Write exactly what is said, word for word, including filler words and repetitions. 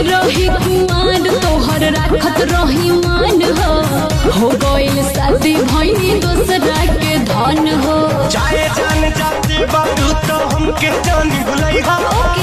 रही कुमार तोहर राखत रही मान हो हो गइल शादी भइनी दूसरा के धन हो। चाहे जान जाते बातू तो हमके जानी भुलैया।